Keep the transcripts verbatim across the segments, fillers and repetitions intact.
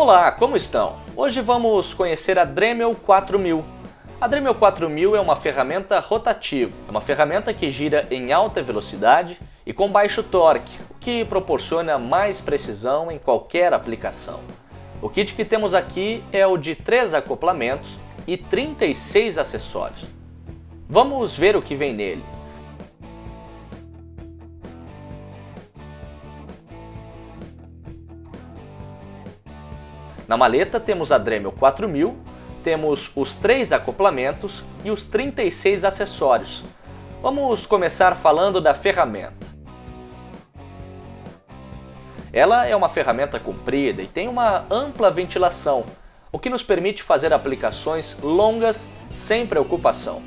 Olá, como estão? Hoje vamos conhecer a Dremel quatro mil. A Dremel quatro mil é uma ferramenta rotativa, é uma ferramenta que gira em alta velocidade e com baixo torque, o que proporciona mais precisão em qualquer aplicação. O kit que temos aqui é o de três acoplamentos e trinta e seis acessórios. Vamos ver o que vem nele. Na maleta temos a Dremel quatro mil, temos os três acoplamentos e os trinta e seis acessórios. Vamos começar falando da ferramenta. Ela é uma ferramenta comprida e tem uma ampla ventilação, o que nos permite fazer aplicações longas sem preocupação.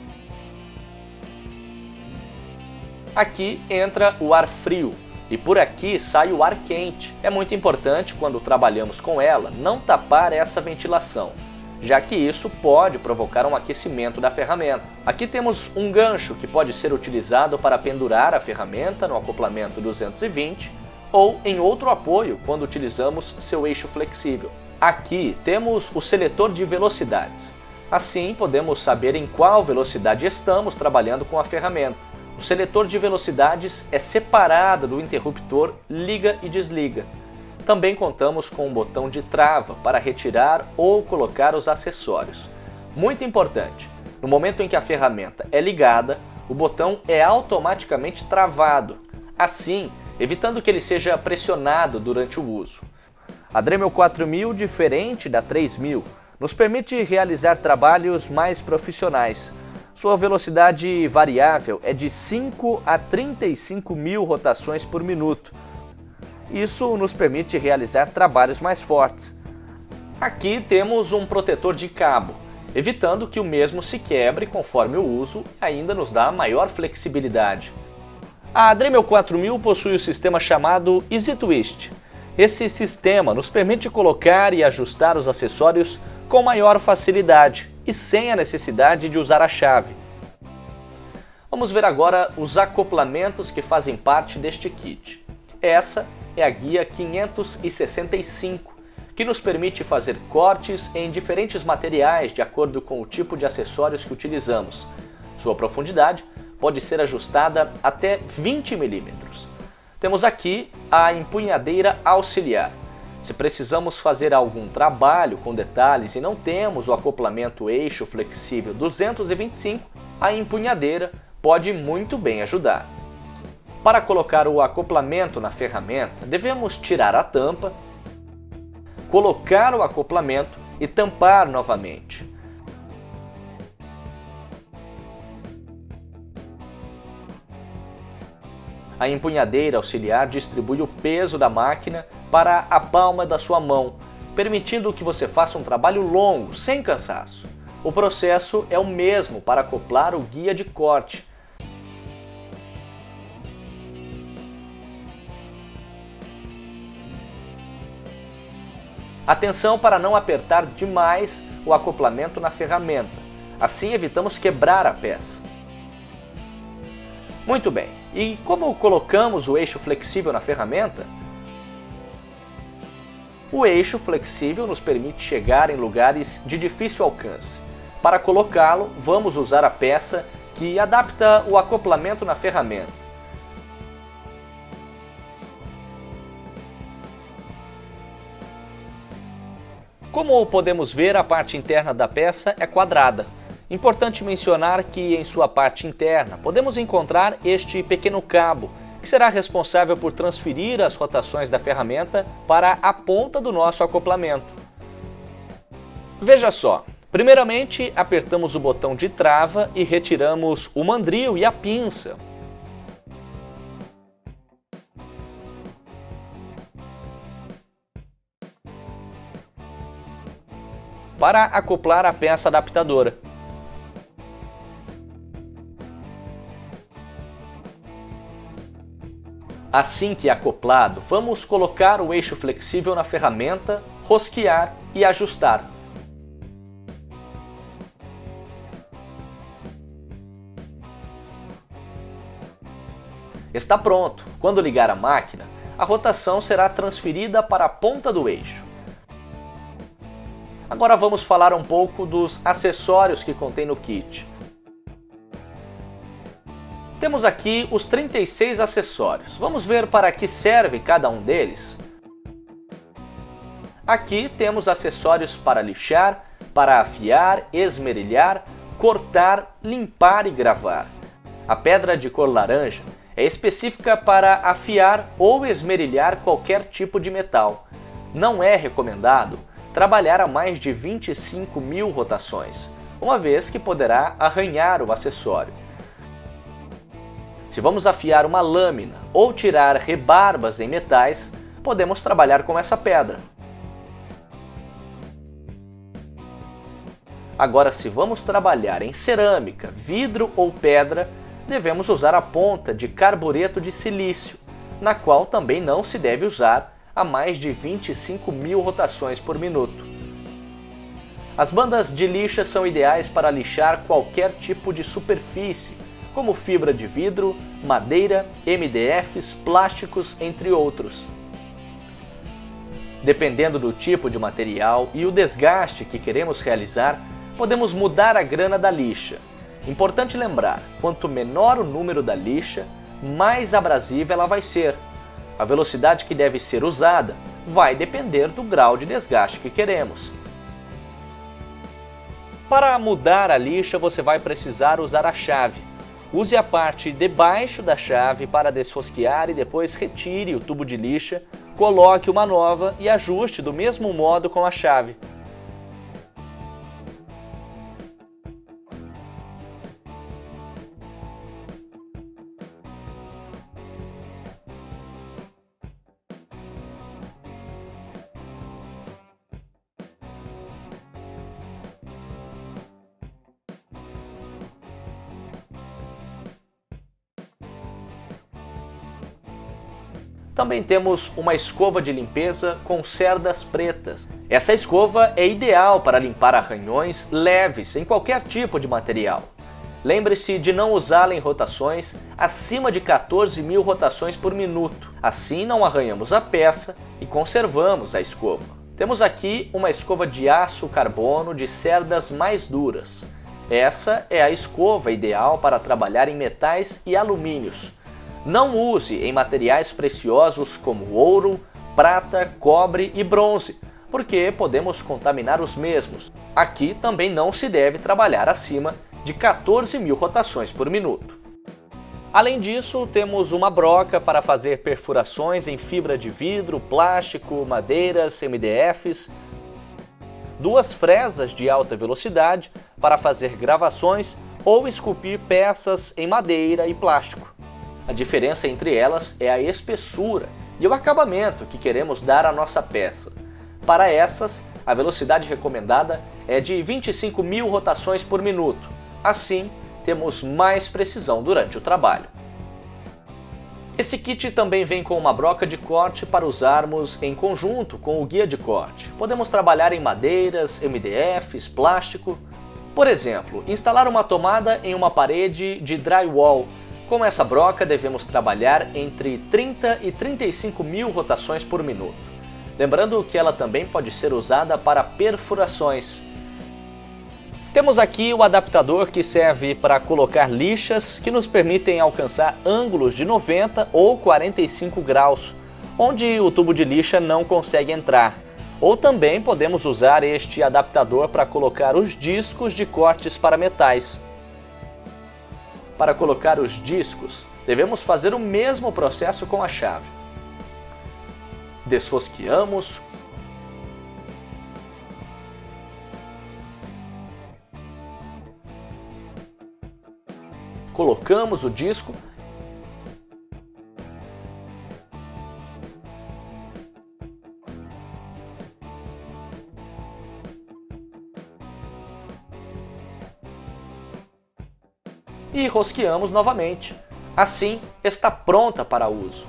Aqui entra o ar frio. E por aqui sai o ar quente. É muito importante, quando trabalhamos com ela, não tapar essa ventilação, já que isso pode provocar um aquecimento da ferramenta. Aqui temos um gancho que pode ser utilizado para pendurar a ferramenta no acoplamento duzentos e vinte ou em outro apoio quando utilizamos seu eixo flexível. Aqui temos o seletor de velocidades. Assim podemos saber em qual velocidade estamos trabalhando com a ferramenta. O seletor de velocidades é separado do interruptor liga e desliga. Também contamos com um botão de trava para retirar ou colocar os acessórios. Muito importante, no momento em que a ferramenta é ligada, o botão é automaticamente travado, assim evitando que ele seja pressionado durante o uso. A Dremel quatro mil, diferente da três mil, nos permite realizar trabalhos mais profissionais. Sua velocidade variável é de cinco a trinta e cinco mil rotações por minuto. Isso nos permite realizar trabalhos mais fortes. Aqui temos um protetor de cabo, evitando que o mesmo se quebre conforme o uso, e ainda nos dá maior flexibilidade. A Dremel quatro mil possui o sistema chamado Easy Twist. Esse sistema nos permite colocar e ajustar os acessórios com maior facilidade e sem a necessidade de usar a chave. Vamos ver agora os acoplamentos que fazem parte deste kit. Essa é a guia quinhentos e sessenta e cinco, que nos permite fazer cortes em diferentes materiais de acordo com o tipo de acessórios que utilizamos. Sua profundidade pode ser ajustada até vinte milímetros. Temos aqui a empunhadeira auxiliar. Se precisamos fazer algum trabalho com detalhes e não temos o acoplamento eixo flexível duzentos e vinte e cinco, a empunhadeira pode muito bem ajudar. Para colocar o acoplamento na ferramenta, devemos tirar a tampa, colocar o acoplamento e tampar novamente. A empunhadeira auxiliar distribui o peso da máquina para a palma da sua mão, permitindo que você faça um trabalho longo, sem cansaço. O processo é o mesmo para acoplar o guia de corte. Atenção para não apertar demais o acoplamento na ferramenta, assim evitamos quebrar a peça. Muito bem, e como colocamos o eixo flexível na ferramenta? O eixo flexível nos permite chegar em lugares de difícil alcance. Para colocá-lo, vamos usar a peça que adapta o acoplamento na ferramenta. Como podemos ver, a parte interna da peça é quadrada. Importante mencionar que em sua parte interna podemos encontrar este pequeno cabo, que será responsável por transferir as rotações da ferramenta para a ponta do nosso acoplamento. Veja só, primeiramente apertamos o botão de trava e retiramos o mandril e a pinça. Para acoplar a peça adaptadora. Assim que acoplado, vamos colocar o eixo flexível na ferramenta, rosquear e ajustar. Está pronto! Quando ligar a máquina, a rotação será transferida para a ponta do eixo. Agora vamos falar um pouco dos acessórios que contém no kit. Temos aqui os trinta e seis acessórios. Vamos ver para que serve cada um deles? Aqui temos acessórios para lixar, para afiar, esmerilhar, cortar, limpar e gravar. A pedra de cor laranja é específica para afiar ou esmerilhar qualquer tipo de metal. Não é recomendado trabalhar a mais de vinte e cinco mil rotações, uma vez que poderá arranhar o acessório. Se vamos afiar uma lâmina ou tirar rebarbas em metais, podemos trabalhar com essa pedra. Agora, se vamos trabalhar em cerâmica, vidro ou pedra, devemos usar a ponta de carbureto de silício, na qual também não se deve usar a mais de vinte e cinco mil rotações por minuto. As bandas de lixa são ideais para lixar qualquer tipo de superfície, como fibra de vidro, madeira, M D Fs, plásticos, entre outros. Dependendo do tipo de material e o desgaste que queremos realizar, podemos mudar a grana da lixa. Importante lembrar, quanto menor o número da lixa, mais abrasiva ela vai ser. A velocidade que deve ser usada vai depender do grau de desgaste que queremos. Para mudar a lixa, você vai precisar usar a chave. Use a parte debaixo da chave para desrosquear e depois retire o tubo de lixa, coloque uma nova e ajuste do mesmo modo com a chave. Também temos uma escova de limpeza com cerdas pretas. Essa escova é ideal para limpar arranhões leves em qualquer tipo de material. Lembre-se de não usá-la em rotações acima de quatorze mil rotações por minuto. Assim não arranhamos a peça e conservamos a escova. Temos aqui uma escova de aço carbono de cerdas mais duras. Essa é a escova ideal para trabalhar em metais e alumínios. Não use em materiais preciosos como ouro, prata, cobre e bronze, porque podemos contaminar os mesmos. Aqui também não se deve trabalhar acima de quatorze mil rotações por minuto. Além disso, temos uma broca para fazer perfurações em fibra de vidro, plástico, madeiras, M D Fs, duas fresas de alta velocidade para fazer gravações ou esculpir peças em madeira e plástico. A diferença entre elas é a espessura e o acabamento que queremos dar à nossa peça. Para essas, a velocidade recomendada é de vinte e cinco mil rotações por minuto. Assim, temos mais precisão durante o trabalho. Esse kit também vem com uma broca de corte para usarmos em conjunto com o guia de corte. Podemos trabalhar em madeiras, M D Fs, plástico. Por exemplo, instalar uma tomada em uma parede de drywall. Com essa broca devemos trabalhar entre trinta e trinta e cinco mil rotações por minuto. Lembrando que ela também pode ser usada para perfurações. Temos aqui o adaptador que serve para colocar lixas que nos permitem alcançar ângulos de noventa ou quarenta e cinco graus, onde o tubo de lixa não consegue entrar. Ou também podemos usar este adaptador para colocar os discos de cortes para metais. Para colocar os discos, devemos fazer o mesmo processo com a chave. Desrosqueamos. Colocamos o disco. E rosqueamos novamente. Assim, está pronta para uso.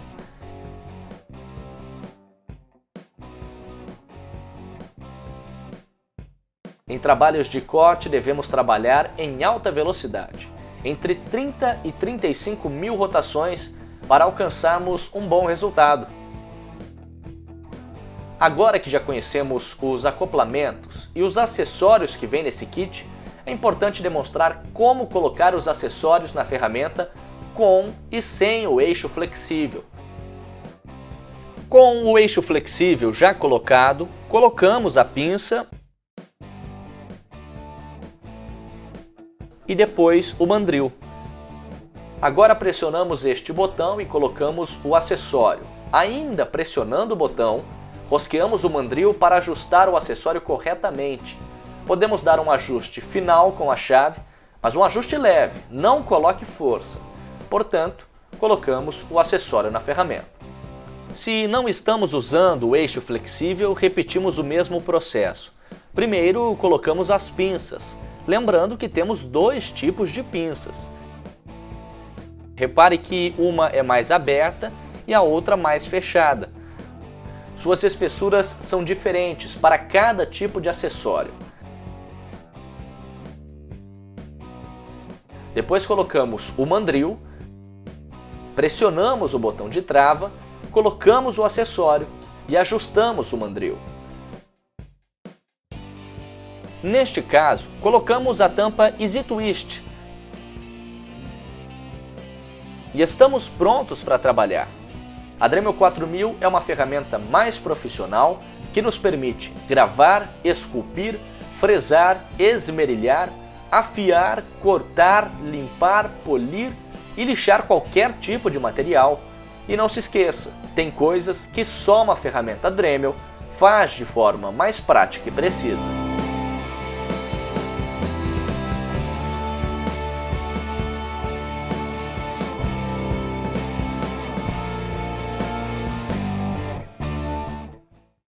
Em trabalhos de corte, devemos trabalhar em alta velocidade, entre trinta e trinta e cinco mil rotações para alcançarmos um bom resultado. Agora que já conhecemos os acoplamentos e os acessórios que vem nesse kit, é importante demonstrar como colocar os acessórios na ferramenta com e sem o eixo flexível. Com o eixo flexível já colocado, colocamos a pinça e depois o mandril. Agora pressionamos este botão e colocamos o acessório. Ainda pressionando o botão, rosqueamos o mandril para ajustar o acessório corretamente. Podemos dar um ajuste final com a chave, mas um ajuste leve, não coloque força. Portanto, colocamos o acessório na ferramenta. Se não estamos usando o eixo flexível, repetimos o mesmo processo. Primeiro, colocamos as pinças, lembrando que temos dois tipos de pinças. Repare que uma é mais aberta e a outra mais fechada. Suas espessuras são diferentes para cada tipo de acessório. Depois colocamos o mandril, pressionamos o botão de trava, colocamos o acessório e ajustamos o mandril. Neste caso, colocamos a tampa Easy Twist e estamos prontos para trabalhar. A Dremel quatro mil é uma ferramenta mais profissional que nos permite gravar, esculpir, fresar, esmerilhar, afiar, cortar, limpar, polir e lixar qualquer tipo de material. E não se esqueça, tem coisas que só uma ferramenta Dremel faz de forma mais prática e precisa.